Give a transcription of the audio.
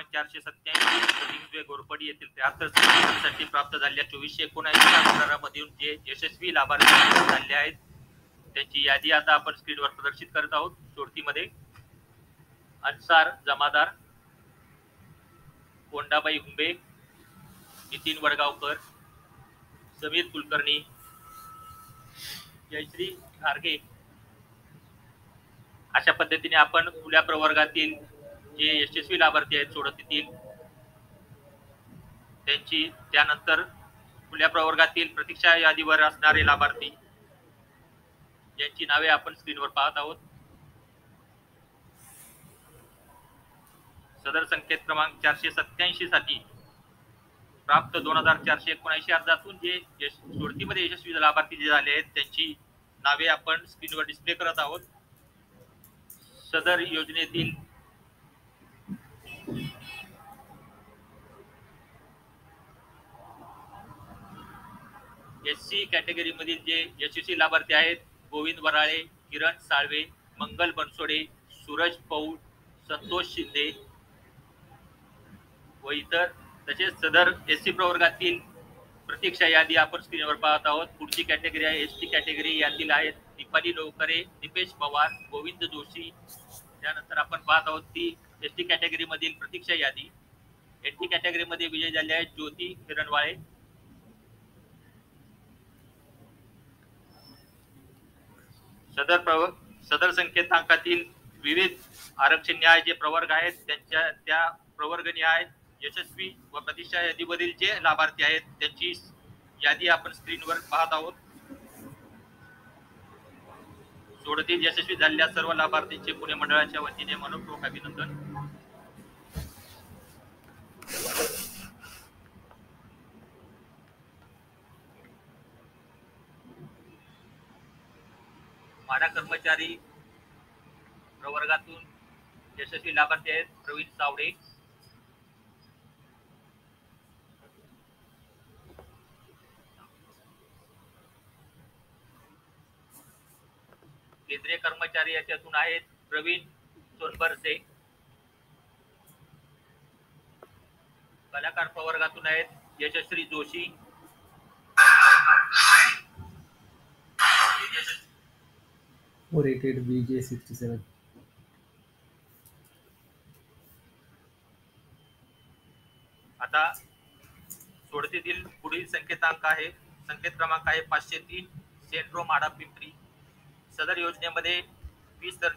क्रमांक 487 घोरपडी येथील 73 साठी प्राप्त झालेल्या 2479 मधून जे यशस्वी लाभार्थी झाले आहेत त्यांची यादी आता आपण स्क्रीनवर प्रदर्शित करत आहोत. सोडतीमध्ये अन्सार जमादार, कोंडाबाई हुंबे, नितीन वडगावकर, समीर कुलकर्णी, जयश्री खारगे अशा पद्धतीने आपण खुल्या प्रवर्गातील जे यशस्वी लाभार्थी आहेत सोडतीतील त्यांची, त्यानंतर खुल्या प्रवर्गातील प्रतीक्षा यादीवर असणारे लाभार्थी यांची नावे आपण स्क्रीनवर पाहत आहोत. सदर संकेत क्रमांक 487 साठी प्राप्त 2479 अर्जातून जे सोडतीमध्ये यशस्वी लाभार्थी जे झाले आहेत त्यांची नावे आपण स्क्रीनवर डिस्प्ले करत आहोत. सदर योजनेतील एससी कॅटेगरी मधील जे यशस्वी लाभार्थी आहेत गोविंद वराळे, किरण साळवे, मंगल बनसोडे, सूरज पौळ, संतोष शिंदे व इतर, तसेच सदर एससी प्रवर्गातील प्रतीक्षा यादी आपण स्क्रीनवर पाहत आहोत. पुढची कॅटेगरी आहे एसटी कॅटेगरी, यातील आहेत दीपाली लोकरे, दीपेश पवार, गोविंद जोशी. त्यानंतर आपण पाहत आहोत ती एसटी कॅटेगरी मधील प्रतीक्षा यादी. एसटी कॅटेगरी मध्ये विजय झाले आहेत ज्योती हिरणवाळे. सदर संकेतांकातील विविध आरक्षण न्याय जे प्रवर्ग आहेत त्यांच्या त्या प्रवर्ग न्याय यशस्वी व प्रतीक्षा यादीमधील जे लाभार्थी आहेत त्यांची यादी आपण स्क्रीनवर पाहत आहोत. सोडतीत यशस्वी झालेल्या सर्व लाभार्थींचे पुणे मंडळाच्या वतीने मनपूर्वक अभिनंदन. माडा कर्मचारी प्रवर्गातून यशस्वी लाभार्थी आहेत प्रवीण सावडे, केंद्रीय कर्मचारी याच्यातून आहेत प्रवीण सोनबरसे, कलाकार प्रवर्गातून आहेत यशस्वी जोशी, rated BJ67. आता सोडतीतील पुढील संकेतांक आहे, संकेत क्रमांक आहे 503 सेंट्रो माडा पिंपरी. सदर योजनेमध्ये 20